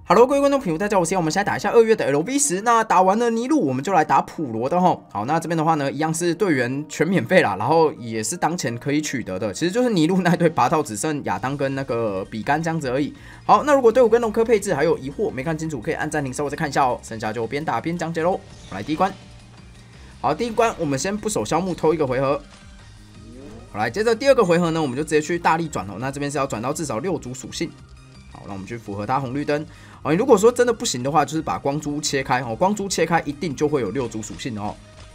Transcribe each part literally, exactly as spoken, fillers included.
Hello， 各位观众朋友，大家好，我是我们现在打一下二月的 L V 十。那打完了尼禄，我们就来打普罗的吼。好，那这边的话呢，一样是队员全免费啦，然后也是当前可以取得的。其实就是尼禄那一队拔到只剩亚当跟那个比干这样子而已。好，那如果对我跟龙科配置还有疑惑没看清楚，可以按暂停稍微再看一下哦。剩下就边打边讲解喽。我来第一关。好，第一关我们先不守消木偷一个回合。好，来接着第二个回合呢，我们就直接去大力转哦。那这边是要转到至少六组属性。好，那我们去符合它红绿灯。哦，你如果说真的不行的话，就是把光珠切开哦，光珠切开一定就会有六组属性的哦。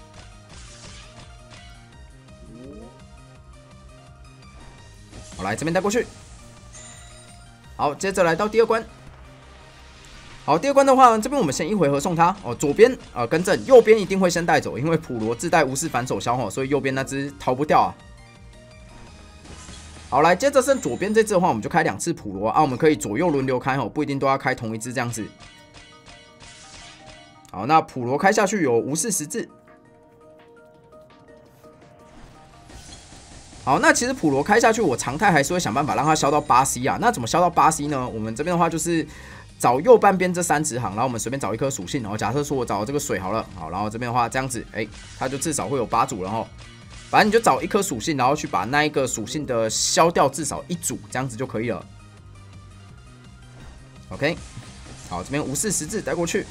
好，来这边带过去。好，接着来到第二关。好，第二关的话，这边我们先一回合送他哦，左边呃更正，右边一定会先带走，因为普罗自带无视反手消哦，所以右边那只逃不掉啊。好，来接着剩左边这只的话，我们就开两次普罗啊，我们可以左右轮流开哦，不一定都要开同一只这样子。好，那普罗开下去有无视十字。好，那其实普罗开下去，我常态还是会想办法让它消到八 C 啊。那怎么消到八 C 呢？我们这边的话就是找右半边这三直行，然后我们随便找一颗属性，然后假设说我找这个水好了，好，然后这边的话这样子，哎、欸，它就至少会有八组了哈。反正你就找一颗属性，然后去把那一个属性的消掉至少一组，这样子就可以了。OK， 好，这边无视十字带过去。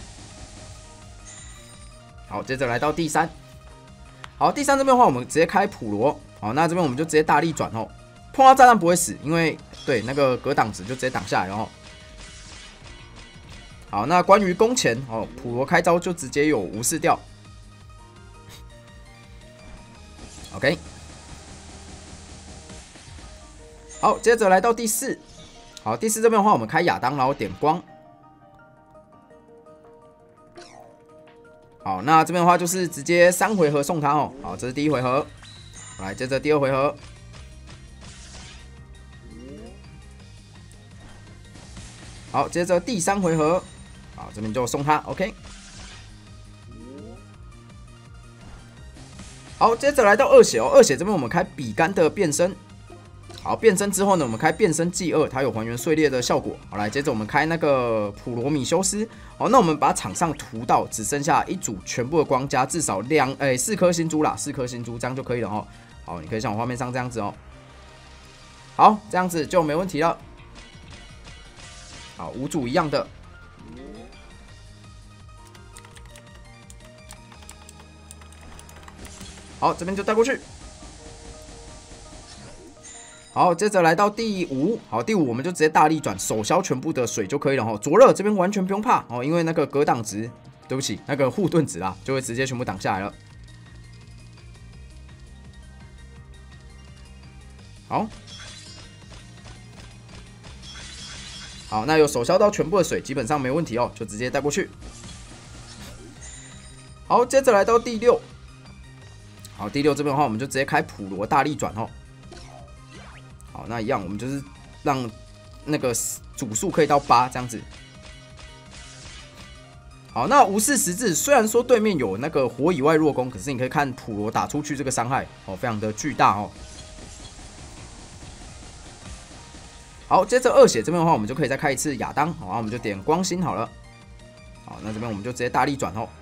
好，接着来到第三。好，第三这边的话，我们直接开普罗。好，那这边我们就直接大力转哦，碰到炸弹不会死，因为对那个格挡值就直接挡下来了哦。好，那关于攻前哦，普罗开招就直接有无视掉。OK， 好，接着来到第四。好，第四这边的话，我们开亚当，然后点光。好，那这边的话就是直接三回合送他哦。好，这是第一回合。来，接着第二回合。好，接着第三回合。好，这边就送他 ，OK。好，接着来到二血哦，二血这边我们开比干的变身。好，变身之后呢，我们开变身技二，它有还原碎裂的效果。好，来，接着我们开那个普罗米修斯。好，那我们把场上涂到只剩下一组全部的光加至少两哎四颗星珠啦，四颗星珠这样就可以了哦。好，你可以像我画面上这样子哦。好，这样子就没问题了。好，五组一样的。好，这边就带过去。好，接着来到第五，好，第五我们就直接大力转手消全部的水就可以了哈。灼热这边完全不用怕哦，因为那个格挡值，对不起，那个护盾值啦，就会直接全部挡下来了。好，好，那有手消到全部的水，基本上没问题哦，就直接带过去。好，接着来到第六。好，第六这边的话，我们就直接开普罗大力转哦。好，那一样，我们就是让那个组数可以到八这样子。好，那无视十字，虽然说对面有那个火以外弱攻，可是你可以看普罗打出去这个伤害哦，非常的巨大哦。好，接着二血这边的话，我们就可以再开一次亚当，好，然后我们就点光心好了。好，那这边我们就直接大力转哦。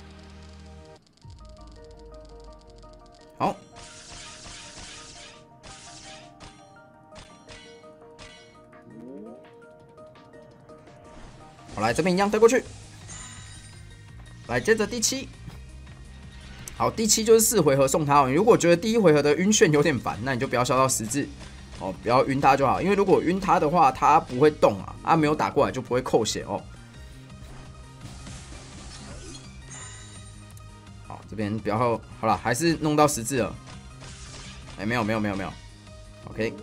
好，好，来这边一样带过去。来，接着第七。好，第七就是四回合送他哦。你如果觉得第一回合的晕眩有点烦，那你就不要消到十字哦，不要晕他就好。因为如果晕他的话，他不会动啊，啊没有打过来就不会扣血哦。好，这边不要好了，还是弄到十字了。哎、欸，没有没有没有没有 ，OK。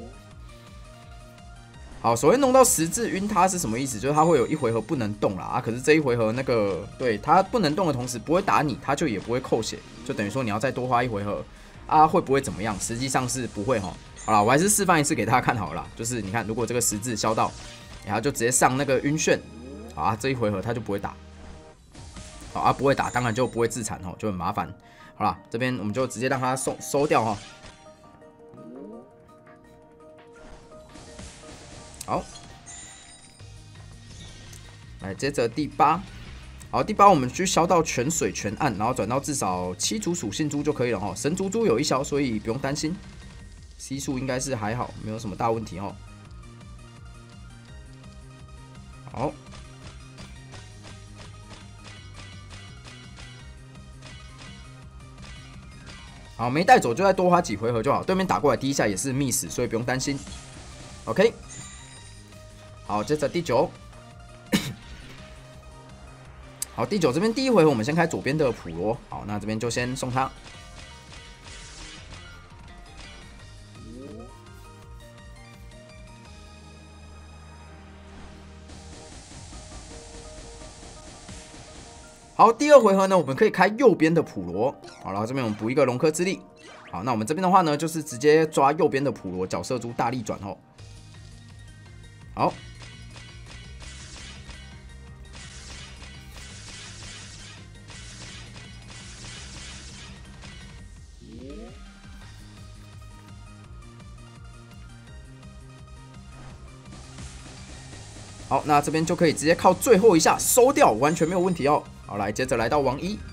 好，所谓弄到十字晕他是什么意思？就是他会有一回合不能动啦啊，可是这一回合那个对他不能动的同时不会打你，他就也不会扣血，就等于说你要再多花一回合啊，会不会怎么样？实际上是不会哈。好啦，我还是示范一次给大家看好了啦，就是你看，如果这个十字消到，然后就直接上那个晕眩，好啊，这一回合他就不会打，好啊，不会打，当然就不会自残哦，就很麻烦。好啦，这边我们就直接让他收收掉哈。好， 来，接着第八，好，第八我们去消到全水全暗，然后转到至少七组属性珠就可以了哈。神族珠有一消，所以不用担心。C 数应该是还好，没有什么大问题哦。好。 好，没带走就再多花几回合就好。对面打过来第一下也是 miss， 所以不用担心。OK， 好，接着第九，好，第九这边第一回合我们先开左边的普罗，好，那这边就先送他。好，第二回合呢，我们可以开右边的普罗。好，然后这边我们补一个龙科之力。好，那我们这边的话呢，就是直接抓右边的普罗角色珠大力转哦。好，好，那这边就可以直接靠最后一下收掉，完全没有问题哦。好，来，接着来到王一。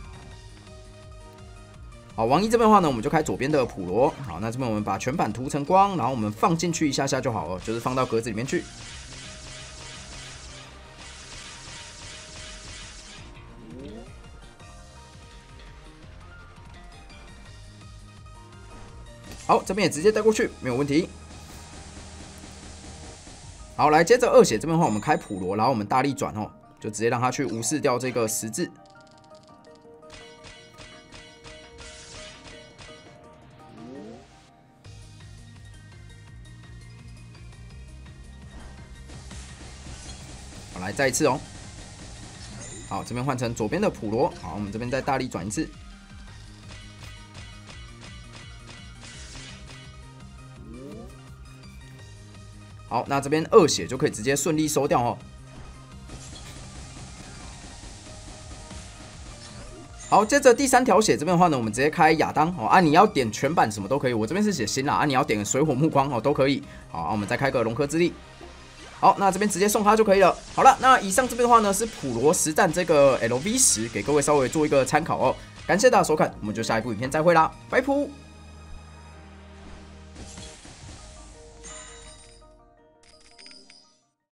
好，王一这边的话呢，我们就开左边的普罗。好，那这边我们把全版涂成光，然后我们放进去一下下就好了，就是放到格子里面去。好，这边也直接带过去，没有问题。好，来，接着二血这边的话，我们开普罗，然后我们大力转哦，就直接让他去无视掉这个十字。好，来再一次哦。好，这边换成左边的普罗，好，我们这边再大力转一次。好，那这边二血就可以直接顺利收掉哦。好，接着第三条血这边的话呢，我们直接开亚当哦啊，你要点全版什么都可以，我这边是写新啦啊，你要点水火木光哦都可以。好，啊、我们再开个龙科之力。好，那这边直接送他就可以了。好了，那以上这边的话呢是普罗实战这个 L V 十，给各位稍微做一个参考哦。感谢大家收看，我们就下一部影片再会啦，拜拜。